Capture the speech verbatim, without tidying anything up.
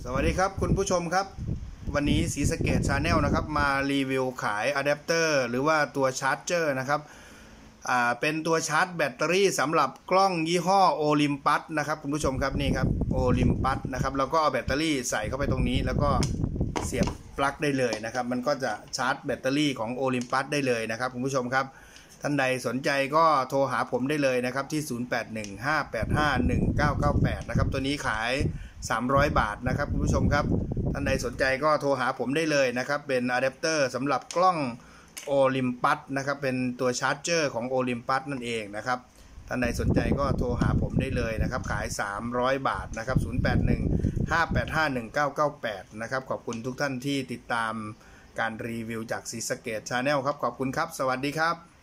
สวัสดีครับคุณผู้ชมครับวันนี้ศรีสะเกษ Channel นะครับมารีวิวขายอะแดปเตอร์หรือว่าตัวชาร์จเจอร์นะครับอ่าเป็นตัวชาร์จแบตเตอรี่สำหรับกล้องยี่ห้อโอลิมปัสนะครับคุณผู้ชมครับนี่ครับโอลิมปัสนะครับแล้วก็เอาแบตเตอรี่ใส่เข้าไปตรงนี้แล้วก็เสียบปลั๊กได้เลยนะครับมันก็จะชาร์จแบตเตอรี่ของโอลิมปัสได้เลยนะครับคุณผู้ชมครับท่านใดสนใจก็โทรหาผมได้เลยนะครับที่ศูนย์ แปด หนึ่ง ห้า แปด ห้า หนึ่ง เก้า เก้า แปดนะครับตัวนี้ขายสามร้อยบาทนะครับคุณผู้ชมครับท่านใดสนใจก็โทรหาผมได้เลยนะครับเป็นอะแดปเตอร์สำหรับกล้องโอลิมปัสนะครับเป็นตัวชาร์จเจอร์ของโอลิมปัสนั่นเองนะครับท่านใดสนใจก็โทรหาผมได้เลยนะครับขายสามร้อยบาทนะครับศูนย์ แปด หนึ่ง ห้า แปด ห้า หนึ่ง เก้า เก้า แปดนะครับขอบคุณทุกท่านที่ติดตามการรีวิวจากศรีสะเกษ Channel ครับขอบคุณครับสวัสดีครับ